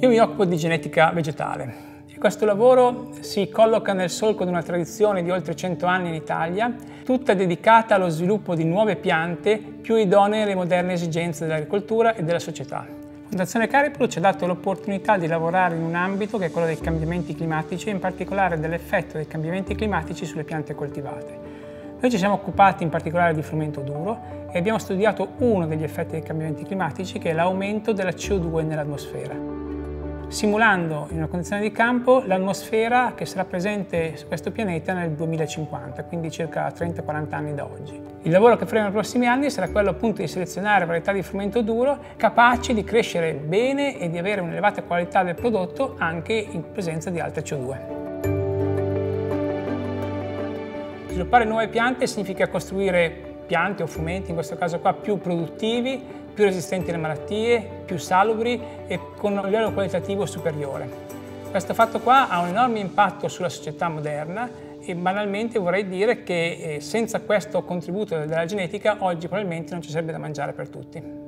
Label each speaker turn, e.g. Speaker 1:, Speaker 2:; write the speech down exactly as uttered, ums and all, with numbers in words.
Speaker 1: Io mi occupo di genetica vegetale e questo lavoro si colloca nel solco di una tradizione di oltre cento anni in Italia, tutta dedicata allo sviluppo di nuove piante più idonee alle moderne esigenze dell'agricoltura e della società. La Fondazione Cariplo ci ha dato l'opportunità di lavorare in un ambito che è quello dei cambiamenti climatici e in particolare dell'effetto dei cambiamenti climatici sulle piante coltivate. Noi ci siamo occupati in particolare di frumento duro e abbiamo studiato uno degli effetti dei cambiamenti climatici, che è l'aumento della C O due nell'atmosfera, simulando in una condizione di campo l'atmosfera che sarà presente su questo pianeta nel duemilacinquanta, quindi circa trenta quaranta anni da oggi. Il lavoro che faremo nei prossimi anni sarà quello appunto di selezionare varietà di frumento duro capaci di crescere bene e di avere un'elevata qualità del prodotto anche in presenza di alta C O due. Sviluppare nuove piante significa costruire piante o frumenti, in questo caso qua, più produttivi, più resistenti alle malattie, più salubri e con un livello qualitativo superiore. Questo fatto qua ha un enorme impatto sulla società moderna e banalmente vorrei dire che senza questo contributo della genetica oggi probabilmente non ci sarebbe da mangiare per tutti.